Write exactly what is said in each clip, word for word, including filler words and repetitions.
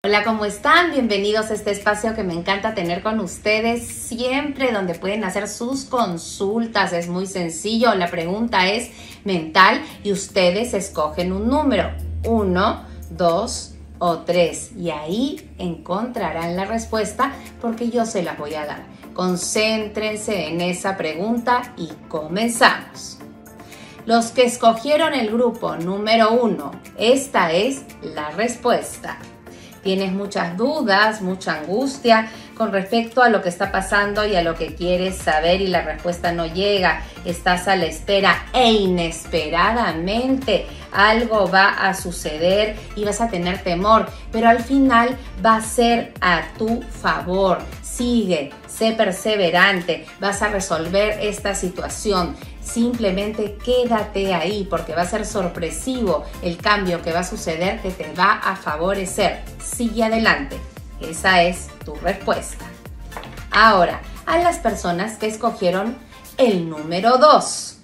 Hola, ¿cómo están? Bienvenidos a este espacio que me encanta tener con ustedes siempre, donde pueden hacer sus consultas. Es muy sencillo, la pregunta es mental y ustedes escogen un número, uno, dos o tres, y ahí encontrarán la respuesta porque yo se las voy a dar. Concéntrense en esa pregunta y comenzamos. Los que escogieron el grupo número uno, esta es la respuesta. Tienes muchas dudas, mucha angustia con respecto a lo que está pasando y a lo que quieres saber y la respuesta no llega. Estás a la espera e inesperadamente algo va a suceder y vas a tener temor, pero al final va a ser a tu favor. Sigue, sé perseverante, vas a resolver esta situación. Simplemente quédate ahí porque va a ser sorpresivo el cambio que va a suceder que te va a favorecer. Sigue adelante. Esa es tu respuesta. Ahora, a las personas que escogieron el número dos.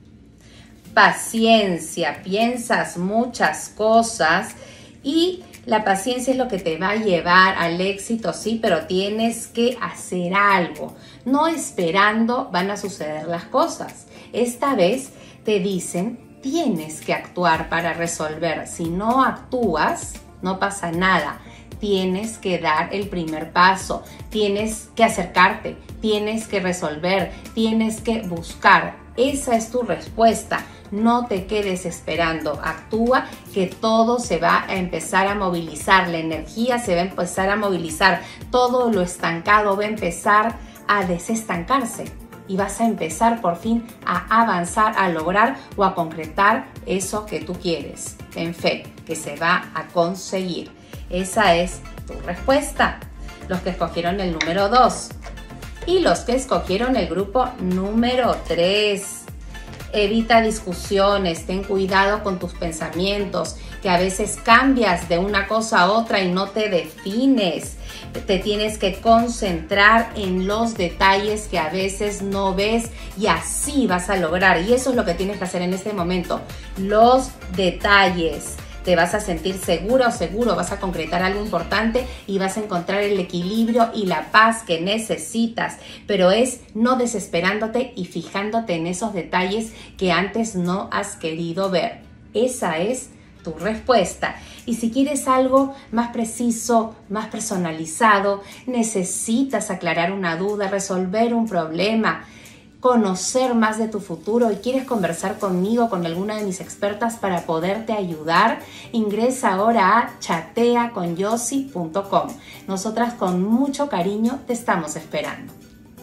Paciencia, piensas muchas cosas y la paciencia es lo que te va a llevar al éxito, sí, pero tienes que hacer algo. No esperando van a suceder las cosas. Esta vez te dicen, tienes que actuar para resolver. Si no actúas, no pasa nada. Tienes que dar el primer paso, tienes que acercarte, tienes que resolver, tienes que buscar. Esa es tu respuesta. No te quedes esperando, actúa que todo se va a empezar a movilizar, la energía se va a empezar a movilizar, todo lo estancado va a empezar a desestancarse y vas a empezar por fin a avanzar, a lograr o a concretar eso que tú quieres. Ten fe que se va a conseguir. Esa es tu respuesta. Los que escogieron el número dos y los que escogieron el grupo número tres. Evita discusiones, ten cuidado con tus pensamientos, que a veces cambias de una cosa a otra y no te defines. Te tienes que concentrar en los detalles que a veces no ves y así vas a lograr. Y eso es lo que tienes que hacer en este momento. Los detalles. Te vas a sentir seguro o seguro, vas a concretar algo importante y vas a encontrar el equilibrio y la paz que necesitas, pero es no desesperándote y fijándote en esos detalles que antes no has querido ver. Esa es tu respuesta. Y si quieres algo más preciso, más personalizado, necesitas aclarar una duda, resolver un problema, conocer más de tu futuro y quieres conversar conmigo, con alguna de mis expertas para poderte ayudar, ingresa ahora a chatea con yossi punto com. Nosotras con mucho cariño te estamos esperando.